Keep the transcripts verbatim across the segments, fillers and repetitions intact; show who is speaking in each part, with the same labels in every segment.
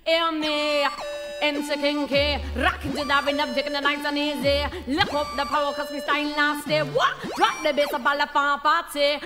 Speaker 1: Hear me. Enter Kinky, rockin' to the rhythm, taking the nice and easy. Lift up the power, cause we style nasty. What? Drop the bass up all the fan party.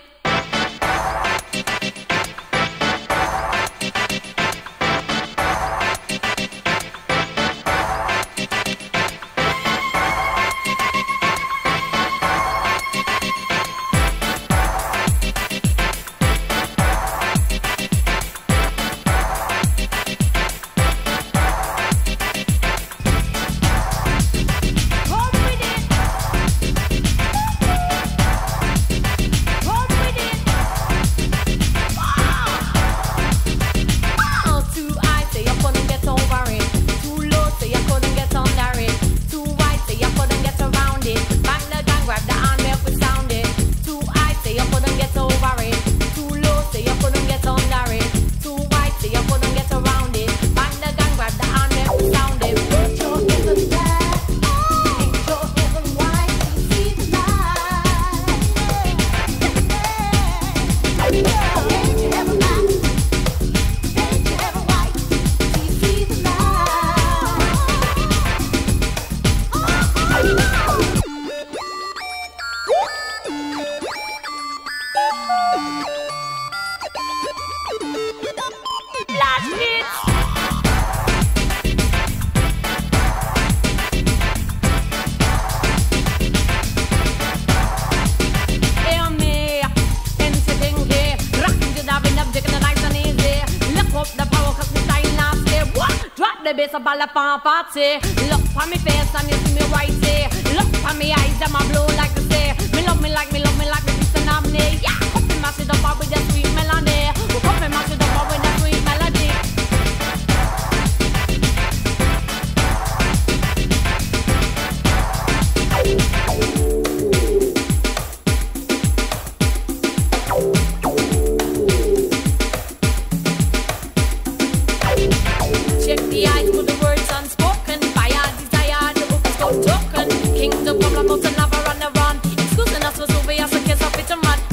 Speaker 1: Bass up all the fan party. Look for me face and you see me whitey. Look for me eyes, them a blow like the say. Me love me like me love me like me piece of nominee. Yeah, come and mash it up with that sweet melody. Come and mash it up with that sweet melody. Check the eyes with the words unspoken. Fire desire, the book is called token. King the problem, but never run around. Excusing us for surveillance, a case of it and run.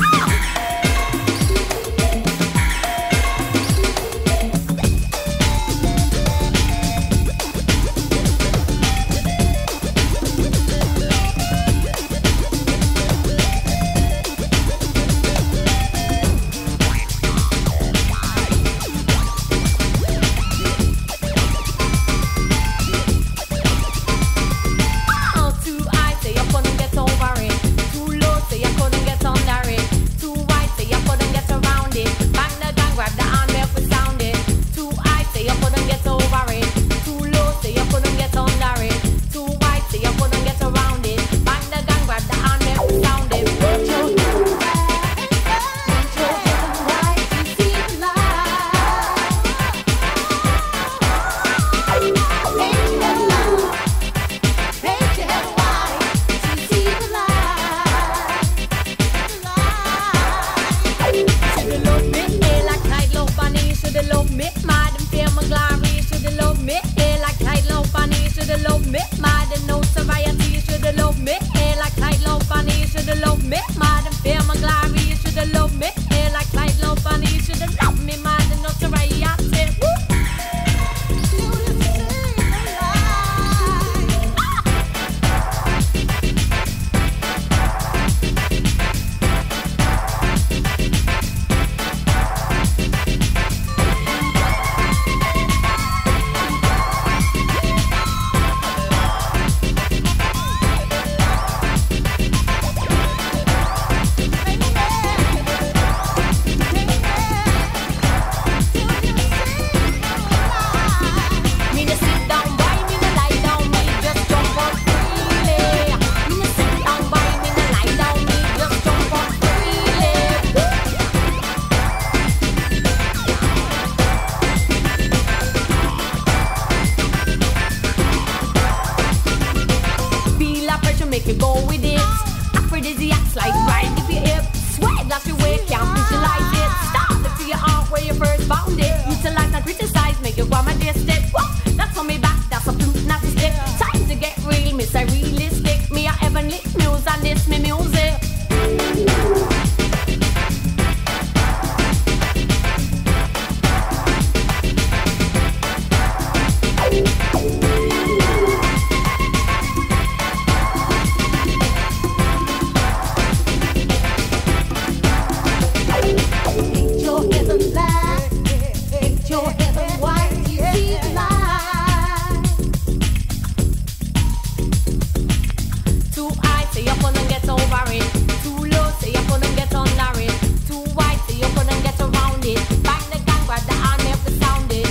Speaker 1: so you couldn't get over it. Too low, so you couldn't get under it. Too wide, so you couldn't get around it. Bang the gang, grab the arm, you have to sound it.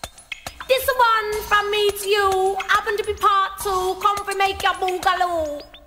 Speaker 1: This one from me to you, happen to be part two. Come for make your boogaloo.